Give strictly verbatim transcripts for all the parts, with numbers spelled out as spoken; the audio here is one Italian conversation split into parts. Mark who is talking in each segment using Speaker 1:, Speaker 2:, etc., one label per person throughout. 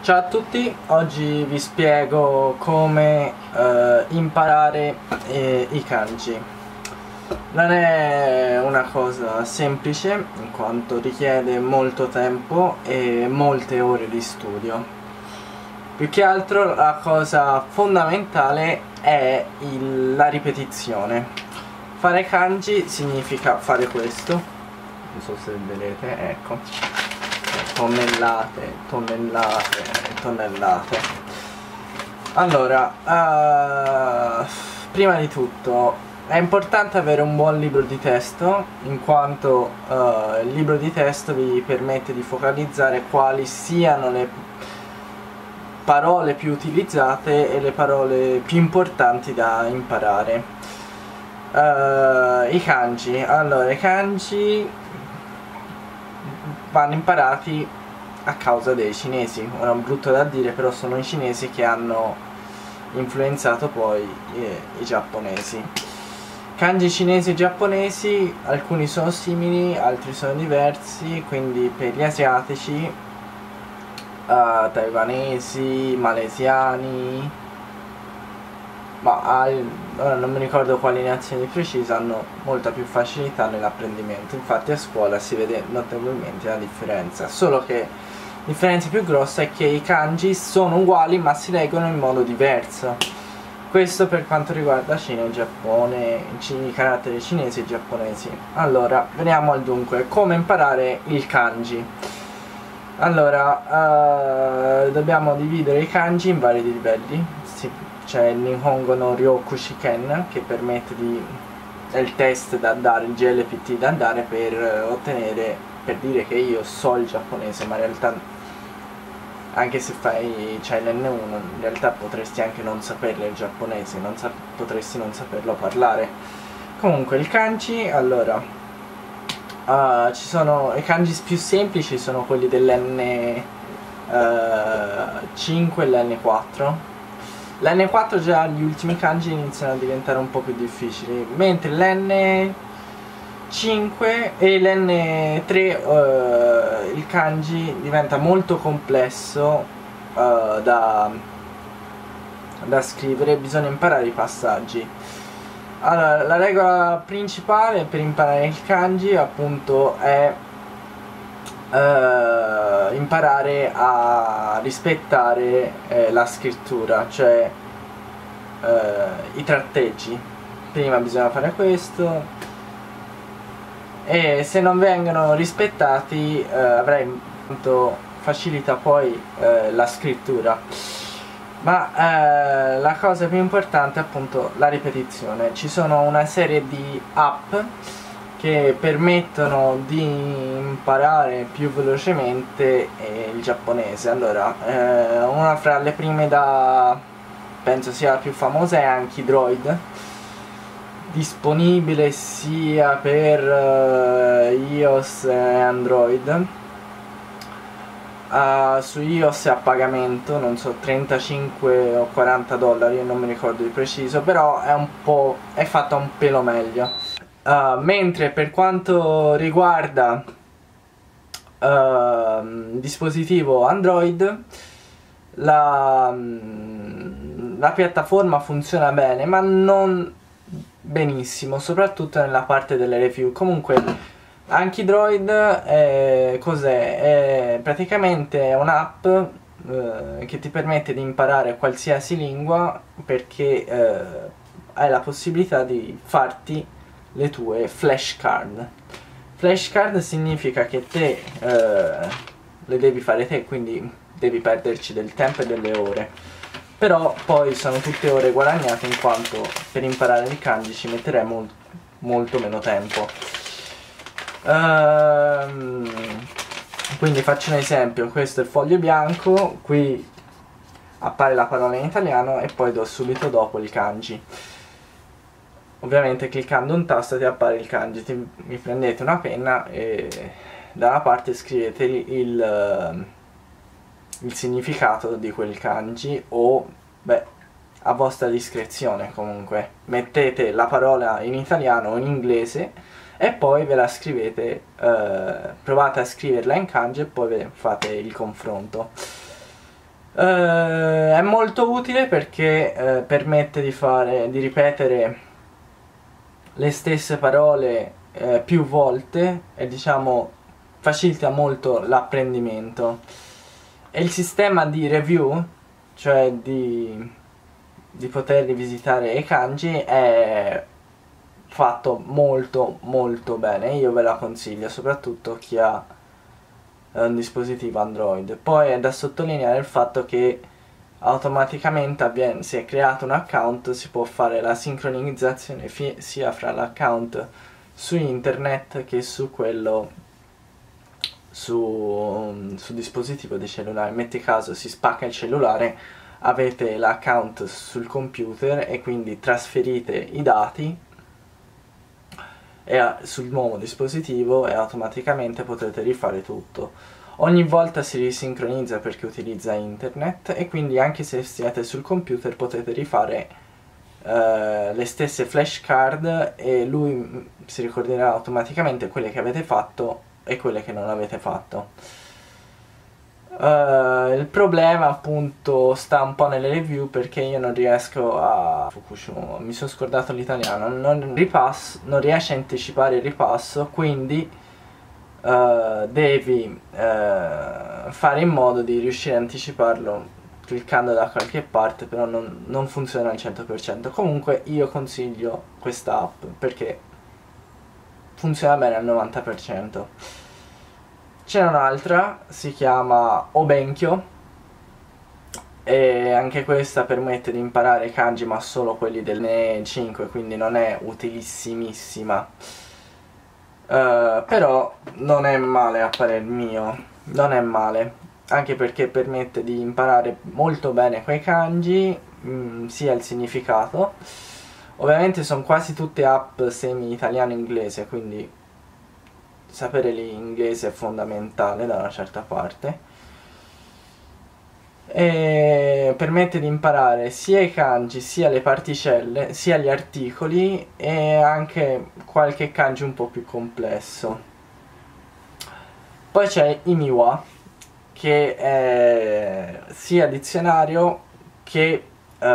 Speaker 1: Ciao a tutti, oggi vi spiego come eh, imparare eh, i kanji. Non è una cosa semplice in quanto richiede molto tempo e molte ore di studio. Più che altro la cosa fondamentale è il, la ripetizione. Fare kanji significa fare questo, non so se vedete, ecco. Tonnellate, tonnellate, tonnellate. Allora, uh, prima di tutto è importante avere un buon libro di testo, in quanto uh, il libro di testo vi permette di focalizzare quali siano le parole più utilizzate e le parole più importanti da imparare. Uh, I kanji, allora i kanji vanno imparati a causa dei cinesi. Ora è brutto da dire, però sono i cinesi che hanno influenzato poi eh, i giapponesi. Kanji cinesi e giapponesi, alcuni sono simili, altri sono diversi, quindi per gli asiatici, uh, taiwanesi, malesiani, ma al, ora non mi ricordo quali nazioni precise, hanno molta più facilità nell'apprendimento. Infatti a scuola si vede notevolmente la differenza, solo che la differenza più grossa è che i kanji sono uguali ma si leggono in modo diverso. Questo per quanto riguarda Cina e Giappone, i caratteri cinesi e giapponesi. Allora, veniamo al dunque, come imparare il kanji. Allora, uh, dobbiamo dividere i kanji in vari livelli. Sì. C'è il Nihongo no Ryoku Shiken, che permette di, è il test da dare, il G L P T da dare per ottenere, per dire che io so il giapponese, ma in realtà anche se fai, c'hai l'N uno, in realtà potresti anche non saperlo il giapponese, non sa, potresti non saperlo parlare. Comunque il kanji, allora, uh, ci sono i kanji più semplici, sono quelli dell'N cinque e l'N quattro. L'N quattro già gli ultimi kanji iniziano a diventare un po' più difficili, mentre l'N cinque e l'N tre uh, il kanji diventa molto complesso uh, da, da scrivere, bisogna imparare i passaggi. Allora, la regola principale per imparare il kanji appunto è Uh, imparare a rispettare eh, la scrittura, cioè uh, i tratteggi. Prima bisogna fare questo e se non vengono rispettati uh, avrai molto facilità poi uh, la scrittura. Ma uh, la cosa più importante è appunto la ripetizione. Ci sono una serie di app che permettono di imparare più velocemente eh, il giapponese. Allora, eh, una fra le prime da, penso sia la più famosa, è Anki-Droid, disponibile sia per eh, iOS e Android. Uh, su iOS è a pagamento, non so, trentacinque o quaranta dollari, non mi ricordo di preciso, però è un po', è fatta un pelo meglio. Uh, mentre per quanto riguarda uh, dispositivo Android, la, la piattaforma funziona bene ma non benissimo, soprattutto nella parte delle review. Comunque Anki-Droid è, cos'è? È praticamente un'app uh, che ti permette di imparare qualsiasi lingua, perché uh, hai la possibilità di farti le tue flashcard. Flashcard significa che te eh, le devi fare te, quindi devi perderci del tempo e delle ore, però poi sono tutte ore guadagnate, in quanto per imparare il kanji ci metterei mol molto meno tempo. Ehm, quindi faccio un esempio: questo è il foglio bianco, qui appare la parola in italiano e poi do subito dopo il kanji. Ovviamente cliccando un tasto ti appare il kanji, ti, vi prendete una penna e da una parte scrivete il, il significato di quel kanji, o beh, a vostra discrezione. Comunque mettete la parola in italiano o in inglese e poi ve la scrivete, eh, provate a scriverla in kanji e poi fate il confronto. Uh, è molto utile perché uh, permette di fare, di ripetere le stesse parole uh, più volte e diciamo facilita molto l'apprendimento. E il sistema di review, cioè di, di poter rivisitare i kanji, è fatto molto molto bene. Io ve la consiglio, soprattutto chi ha un dispositivo Android. Poi è da sottolineare il fatto che automaticamente avviene, se è creato un account, si può fare la sincronizzazione sia fra l'account su internet che su quello su, su dispositivo di cellulare. Metti caso si spacca il cellulare, avete l'account sul computer e quindi trasferite i dati e sul nuovo dispositivo e automaticamente potrete rifare tutto. Ogni volta si risincronizza perché utilizza internet e quindi anche se siete sul computer potete rifare uh, le stesse flashcard e lui si ricorderà automaticamente quelle che avete fatto e quelle che non avete fatto. Uh, il problema appunto sta un po' nelle review perché io non riesco a Fukushima, mi sono scordato l'italiano, non, ripasso, non riesce a anticipare il ripasso, quindi uh, devi uh, fare in modo di riuscire a anticiparlo cliccando da qualche parte, però non, non funziona al cento per cento. Comunque io consiglio questa app perché funziona bene al novanta per cento. C'è un'altra, si chiama Obenkyo e anche questa permette di imparare kanji ma solo quelli del N E cinque, quindi non è utilissimissima, uh, però non è male a parer mio, non è male, anche perché permette di imparare molto bene quei kanji, mh, sia il significato. Ovviamente sono quasi tutte app semi italiano-inglese, quindi sapere l'inglese è fondamentale da una certa parte, e permette di imparare sia i kanji, sia le particelle, sia gli articoli e anche qualche kanji un po' più complesso. Poi c'è Imiwa, che è sia dizionario che uh,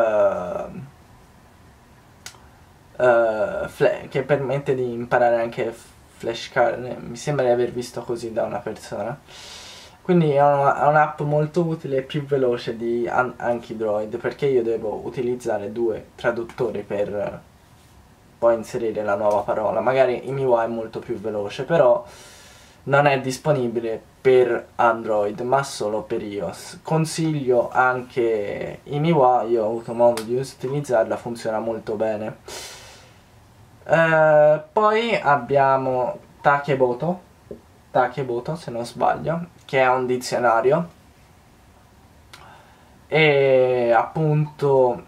Speaker 1: uh, che permette di imparare anche flashcard, mi sembra di aver visto così da una persona. Quindi è un'app molto utile e più veloce di an Anki Droid, perché io devo utilizzare due traduttori per poi inserire la nuova parola. Magari Imiwa è molto più veloce, però non è disponibile per Android ma solo per iOS. Consiglio anche Imiwa, io ho avuto modo di utilizzarla, funziona molto bene. Uh, poi abbiamo Takeboto, Takeboto se non sbaglio, che è un dizionario e appunto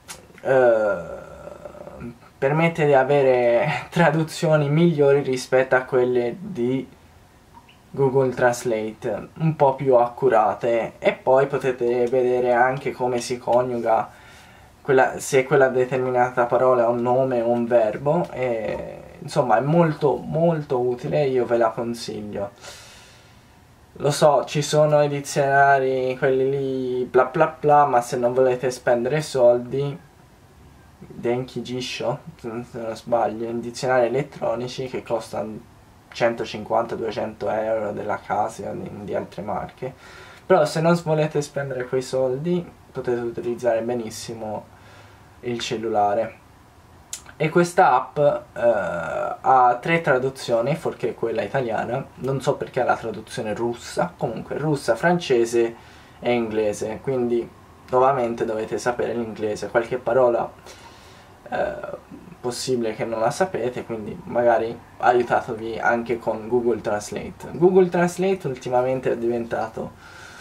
Speaker 1: uh, permette di avere traduzioni migliori rispetto a quelle di Google Translate, un po' più accurate, e poi potete vedere anche come si coniuga quella, se quella determinata parola ha un nome o un verbo, e insomma è molto molto utile, io ve la consiglio. Lo so, ci sono i dizionari, quelli lì bla bla bla, ma se non volete spendere soldi, Denki Jisho, se non sbaglio, in dizionari elettronici che costano centocinquanta duecento euro della Casio, di, di altre marche. Però se non volete spendere quei soldi potete utilizzare benissimo il cellulare. E questa app eh, ha tre traduzioni, fuorché quella italiana, non so perché ha la traduzione russa, comunque russa, francese e inglese, quindi nuovamente dovete sapere l'inglese, qualche parola eh, possibile che non la sapete, quindi magari aiutatevi anche con Google Translate. Google Translate ultimamente è diventato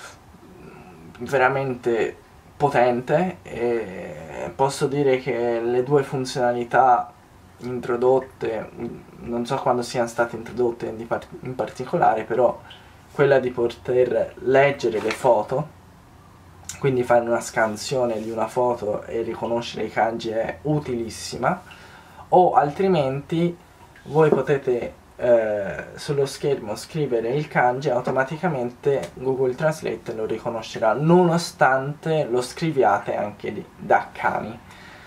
Speaker 1: veramente potente e posso dire che le due funzionalità introdotte, non so quando siano state introdotte in, par in particolare, però quella di poter leggere le foto, quindi fare una scansione di una foto e riconoscere i kanji, è utilissima. O altrimenti voi potete eh, sullo schermo scrivere il kanji, automaticamente Google Translate lo riconoscerà, nonostante lo scriviate anche di, da Kami.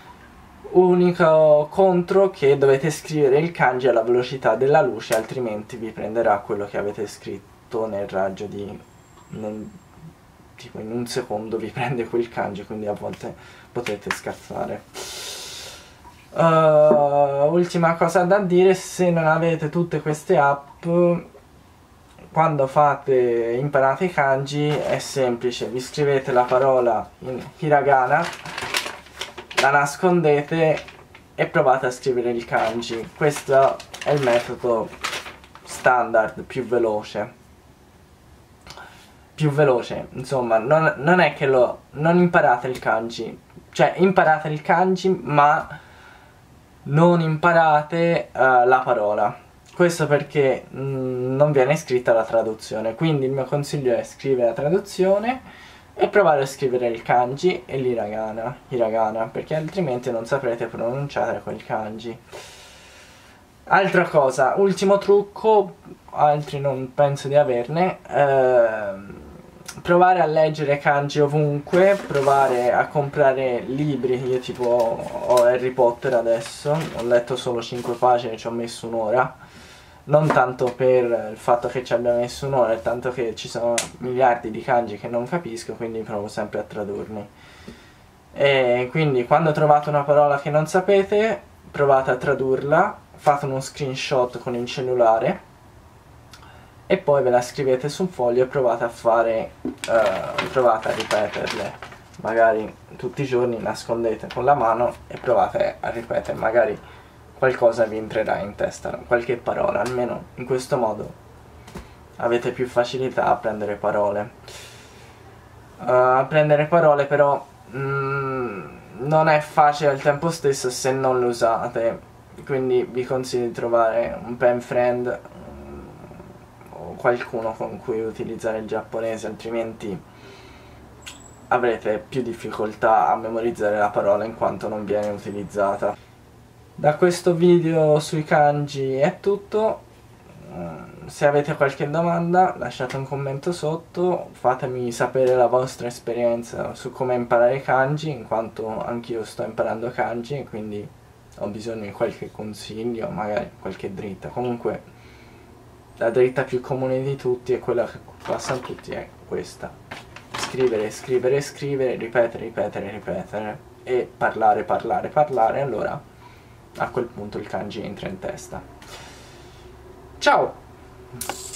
Speaker 1: Unico contro che dovete scrivere il kanji alla velocità della luce, altrimenti vi prenderà quello che avete scritto nel raggio di... Nel, tipo in un secondo vi prende quel kanji, quindi a volte potete scaffare. Uh, ultima cosa da dire: se non avete tutte queste app, quando fate imparate i kanji è semplice, vi scrivete la parola in hiragana, la nascondete e provate a scrivere il kanji. Questo è il metodo standard, più veloce. Più veloce, insomma, non, non è che lo... non imparate il kanji, cioè imparate il kanji ma non imparate uh, la parola. Questo perché mh, non viene scritta la traduzione, quindi il mio consiglio è scrivere la traduzione e provare a scrivere il kanji e l'hiragana, hiragana, perché altrimenti non saprete pronunciare quel kanji. Altra cosa, ultimo trucco, altri non penso di averne, ehm, provare a leggere kanji ovunque, provare a comprare libri. Io tipo ho Harry Potter adesso, ho letto solo cinque pagine, ci ho messo un'ora, non tanto per il fatto che ci abbia messo un'ora, tanto che ci sono miliardi di kanji che non capisco, quindi provo sempre a tradurli. E quindi quando trovate una parola che non sapete, provate a tradurla, fate uno screenshot con il cellulare e poi ve la scrivete su un foglio e provate a fare, uh, provate a ripeterle, magari tutti i giorni, nascondete con la mano e provate a ripetere, magari qualcosa vi entrerà in testa, qualche parola, almeno in questo modo avete più facilità a prendere parole. Uh, a prendere parole però mm, non è facile al tempo stesso se non lo usate, quindi vi consiglio di trovare un pen friend o qualcuno con cui utilizzare il giapponese, altrimenti avrete più difficoltà a memorizzare la parola in quanto non viene utilizzata. Da questo video sui kanji è tutto. Se avete qualche domanda lasciate un commento sotto, fatemi sapere la vostra esperienza su come imparare kanji, in quanto anch'io sto imparando kanji, quindi ho bisogno di qualche consiglio, magari qualche dritta. Comunque la dritta più comune di tutti, è quella che passano tutti, è questa: scrivere, scrivere, scrivere, ripetere, ripetere, ripetere e parlare, parlare, parlare, allora a quel punto il kanji entra in testa. Ciao!